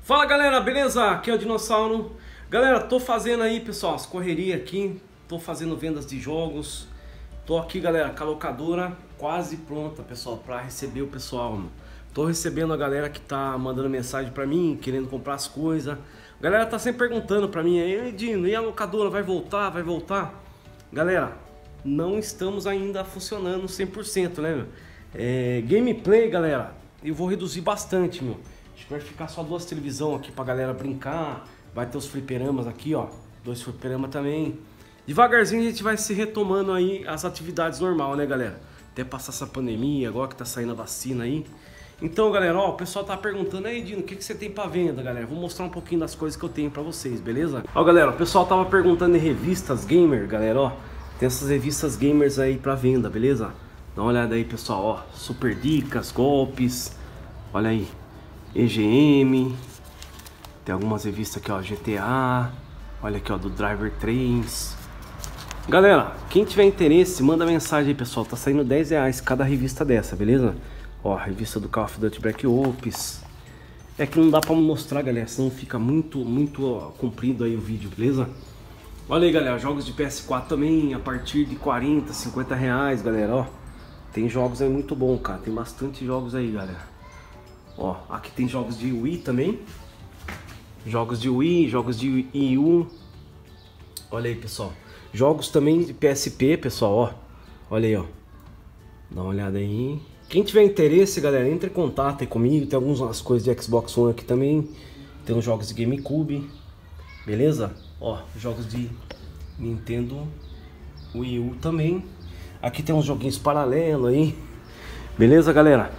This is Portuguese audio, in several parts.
Fala galera, beleza? Aqui é o Dinossauro. Galera, tô fazendo aí, pessoal, as correrias aqui. Tô fazendo vendas de jogos. Tô aqui, galera, com a locadora quase pronta, pessoal, pra receber o pessoal, mano. Tô recebendo a galera que tá mandando mensagem pra mim, querendo comprar as coisas. A galera tá sempre perguntando pra mim, ei, Dino, e a locadora vai voltar? Vai voltar? Galera, não estamos ainda funcionando 100%, né, meu? Gameplay, galera, eu vou reduzir bastante, meu. Acho que vai ficar só 2 televisão aqui pra galera brincar. Vai ter os fliperamas aqui, ó. 2 fliperamas também. Devagarzinho a gente vai se retomando aí as atividades normal, né, galera? Até passar essa pandemia, agora que tá saindo a vacina aí. Então, galera, ó, o pessoal tá perguntando aí, Dino, o que você tem pra venda, galera? Vou mostrar um pouquinho das coisas que eu tenho pra vocês, beleza? Ó, galera, o pessoal tava perguntando em revistas gamer, galera, ó. Tem essas revistas gamers aí pra venda, beleza? Dá uma olhada aí, pessoal, ó. Super dicas, golpes. Olha aí. EGM. Tem algumas revistas aqui, ó. GTA. Olha aqui, ó, do Driver 3. Galera, quem tiver interesse, manda mensagem aí, pessoal. Tá saindo R$10 cada revista dessa, beleza? Ó, revista do Call of Duty Black Ops. É que não dá pra mostrar, galera, senão fica muito ó, comprido aí o vídeo, beleza? Olha aí, galera, jogos de PS4 também, a partir de 40, 50 reais, galera, ó. Tem jogos aí muito bom, cara. Tem bastante jogos aí, galera. Ó, aqui tem jogos de Wii também. Jogos de Wii, jogos de Wii U. Olha aí, pessoal. Jogos também de PSP, pessoal, ó. Olha aí, ó. Dá uma olhada aí. Quem tiver interesse, galera, entre em contato aí comigo. Tem algumas coisas de Xbox One aqui também. Tem uns jogos de GameCube. Beleza? Ó, jogos de Nintendo Wii U também. Aqui tem uns joguinhos paralelos aí. Beleza, galera?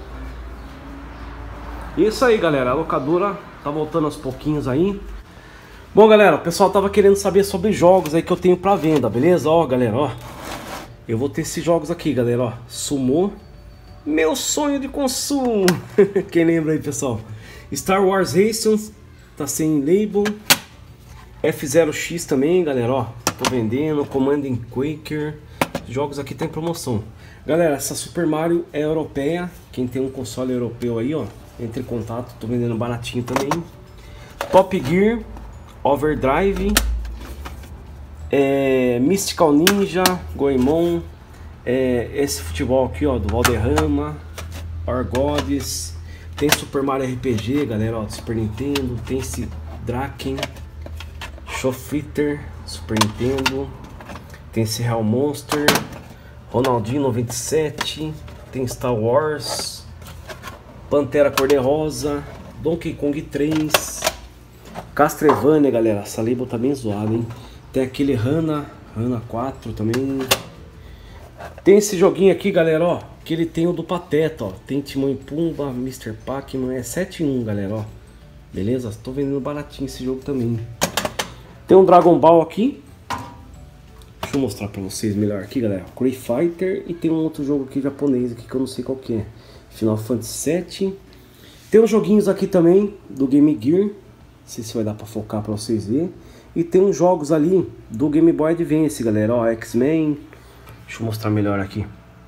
Isso aí, galera. A locadora tá voltando aos pouquinhos aí. Bom, galera, o pessoal tava querendo saber sobre jogos aí que eu tenho pra venda, beleza? Ó, galera, ó. Eu vou ter esses jogos aqui, galera, ó. Sumo. Meu sonho de consumo. Quem lembra aí, pessoal? Star Wars Racing. Tá sem label. F0X também, galera, ó. Tô vendendo. Command & Quaker. Jogos aqui tem promoção. Galera, essa Super Mario é europeia. Quem tem um console europeu aí, ó, entre em contato. Tô vendendo baratinho também. Top Gear. Overdrive, Mystical Ninja, Goemon, esse futebol aqui, ó, do Valderrama, War Gods, tem Super Mario RPG, galera, ó, do Super Nintendo, tem esse Draken, Showfighter, Super Nintendo, tem esse Real Monster, Ronaldinho 97, tem Star Wars, Pantera Cor-de-Rosa, Donkey Kong 3, Castlevania, galera, essa label tá bem zoada, hein? Tem aquele Hana 4 também. Tem esse joguinho aqui, galera, ó, que ele tem o do Pateta, ó. Tem Timão e Pumba, Mr. Pac-Man, é 7-1, galera, ó. Beleza? Tô vendendo baratinho esse jogo também. Tem um Dragon Ball aqui. Deixa eu mostrar pra vocês melhor aqui, galera. Cray Fighter, e tem um outro jogo aqui japonês aqui que eu não sei qual que é. Final Fantasy VII. Tem uns joguinhos aqui também do Game Gear. Não sei se vai dar pra focar pra vocês verem. E tem uns jogos ali do Game Boy Advance, galera. Ó, X-Men. Deixa eu mostrar melhor aqui.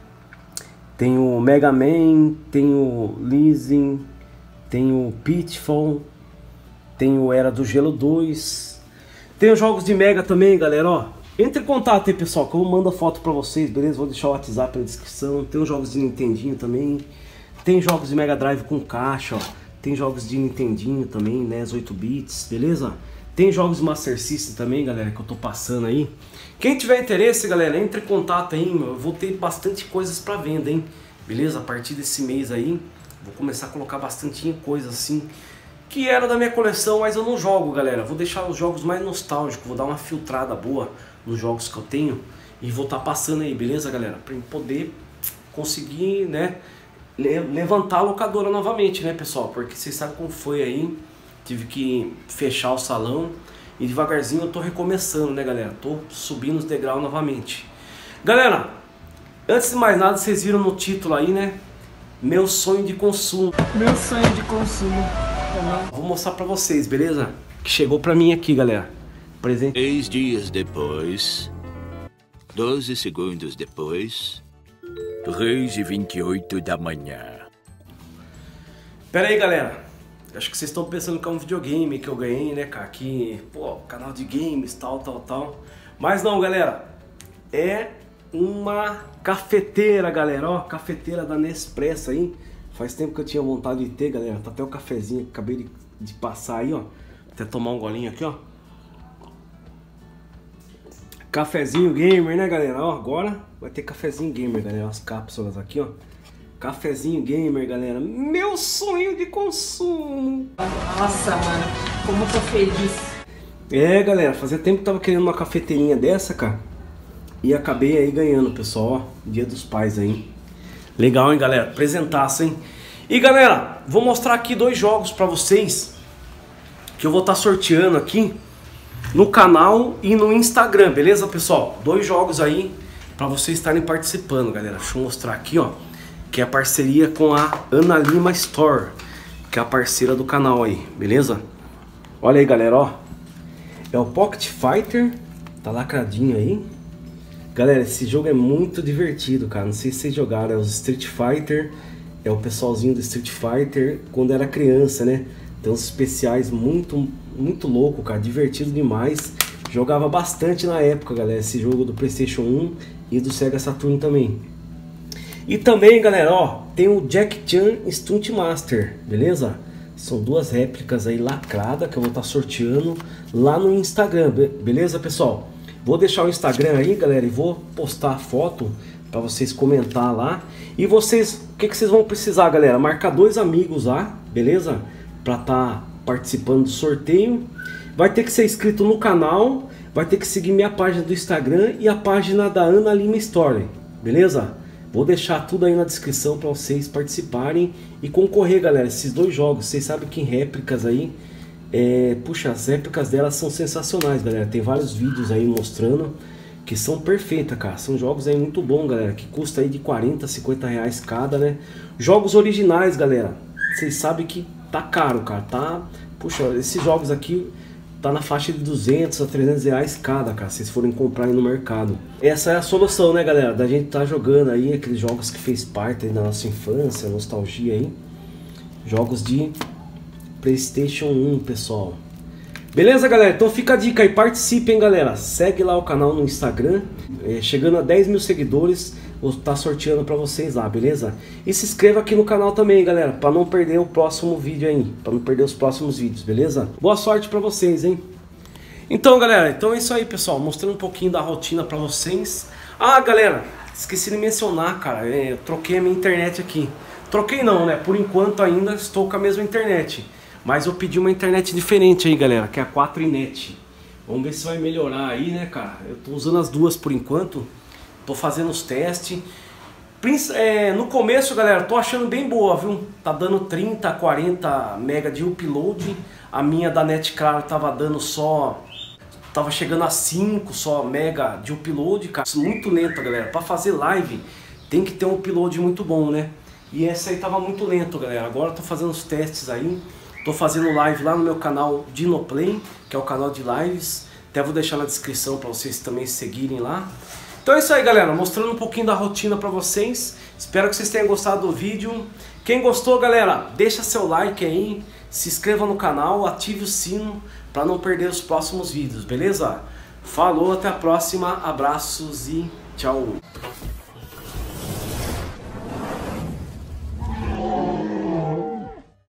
Tem o Mega Man. Tem o Leasing. Tem o Pitfall. Tem o Era do Gelo 2. Tem os jogos de Mega também, galera. Ó, entre em contato aí, pessoal, que eu mando a foto pra vocês, beleza? Vou deixar o WhatsApp na descrição. Tem os jogos de Nintendinho também. Tem jogos de Mega Drive com caixa, ó. Tem jogos de Nintendinho também, né, 8 bits, beleza? Tem jogos de Master System também, galera, que eu tô passando aí. Quem tiver interesse, galera, entre em contato aí, meu. Eu vou ter bastante coisas pra venda, hein? Beleza? A partir desse mês aí, vou começar a colocar bastante coisa assim, que era da minha coleção, mas eu não jogo, galera. Vou deixar os jogos mais nostálgicos, vou dar uma filtrada boa nos jogos que eu tenho. E vou estar passando aí, beleza, galera? Pra poder conseguir, né, levantar a locadora novamente, né, pessoal? Porque vocês sabem como foi aí. Tive que fechar o salão e devagarzinho eu tô recomeçando, né, galera? Tô subindo os degraus novamente. Galera, antes de mais nada, vocês viram no título aí, né? Meu sonho de consumo. Meu sonho de consumo também. Vou mostrar pra vocês, beleza? Que chegou pra mim aqui, galera. Presente. 3 dias depois, 12 segundos depois, 3h28 da manhã. Pera aí, galera. Acho que vocês estão pensando que é um videogame que eu ganhei, né, cara? Que, pô, canal de games, tal. Mas não, galera. É uma cafeteira, galera. Ó, cafeteira da Nespresso aí. Faz tempo que eu tinha vontade de ter, galera. Tá até o cafezinho que acabei de passar aí, ó. Até tomar um golinho aqui, ó. Cafezinho gamer, né, galera? Ó, agora vai ter cafezinho gamer, galera. As cápsulas aqui, ó. Cafezinho gamer, galera. Meu sonho de consumo. Nossa, mano, como eu tô feliz. É, galera, fazia tempo que tava querendo uma cafeteirinha dessa, cara. E acabei aí ganhando, pessoal, ó. Dia dos Pais aí. Legal, hein, galera? Presentaço, hein? E, galera, vou mostrar aqui 2 jogos pra vocês que eu vou estar sorteando aqui no canal e no Instagram, beleza, pessoal? 2 jogos aí pra vocês estarem participando, galera. Deixa eu mostrar aqui, ó, que é a parceria com a Ana Lima Store, que é a parceira do canal aí, beleza? Olha aí, galera, ó. É o Pocket Fighter, tá lacradinho aí. Galera, esse jogo é muito divertido, cara. Não sei se vocês jogaram, é os Street Fighter. É o pessoalzinho do Street Fighter quando era criança, né? Tem uns especiais muito louco, cara. Divertido demais. Jogava bastante na época, galera, esse jogo do PlayStation 1 e do Sega Saturn também. E também, galera, ó, tem o Jack Chan Stunt Master, beleza? São 2 réplicas aí lacradas que eu vou estar sorteando lá no Instagram, beleza, pessoal? Vou deixar o Instagram aí, galera, e vou postar a foto para vocês comentar lá. E vocês, o que vocês vão precisar, galera? Marcar 2 amigos lá, beleza? Para estar participando do sorteio. Vai ter que ser inscrito no canal, vai ter que seguir minha página do Instagram e a página da Ana Lima Store, beleza? Vou deixar tudo aí na descrição para vocês participarem e concorrer, galera. Esses 2 jogos, vocês sabem que em réplicas aí, puxa, as réplicas delas são sensacionais, galera. Tem vários vídeos aí mostrando que são perfeitas, cara. São jogos aí muito bons, galera, que custa aí de 40, 50 reais cada, né? Jogos originais, galera, vocês sabem que tá caro, cara. Tá, puxa, esses jogos aqui tá na faixa de 200 a 300 reais cada, cara, se vocês forem comprar aí no mercado. Essa é a solução, né, galera, da gente tá jogando aí aqueles jogos que fez parte aí da nossa infância, nostalgia aí. Jogos de PlayStation 1, pessoal. Beleza, galera? Então fica a dica aí, participem, galera. Segue lá o canal no Instagram. Chegando a 10 mil seguidores, vou estar sorteando pra vocês lá, beleza? E se inscreva aqui no canal também, galera, pra não perder o próximo vídeo aí, pra não perder os próximos vídeos, beleza? Boa sorte pra vocês, hein? Então, galera, então é isso aí, pessoal. Mostrando um pouquinho da rotina pra vocês. Ah, galera, esqueci de mencionar, cara, eu troquei a minha internet aqui. Troquei não, né? Por enquanto ainda estou com a mesma internet. Mas eu pedi uma internet diferente aí, galera, que é a 4iNet. Vamos ver se vai melhorar aí, né, cara? Eu tô usando as 2 por enquanto. Tô fazendo os testes. No começo, galera, tô achando bem boa, viu? Tá dando 30, 40 mega de upload. A minha da Net Claro tava dando só... Tava chegando a 5 só mega de upload, cara. Isso é muito lento, galera. Pra fazer live tem que ter um upload muito bom, né? E essa aí tava muito lento, galera. Agora eu tô fazendo os testes aí. Tô fazendo live lá no meu canal Dinoplay, que é o canal de lives. Até vou deixar na descrição para vocês também seguirem lá. Então é isso aí, galera. Mostrando um pouquinho da rotina para vocês. Espero que vocês tenham gostado do vídeo. Quem gostou, galera, deixa seu like aí. Se inscreva no canal, ative o sino para não perder os próximos vídeos, beleza? Falou, até a próxima. Abraços e tchau.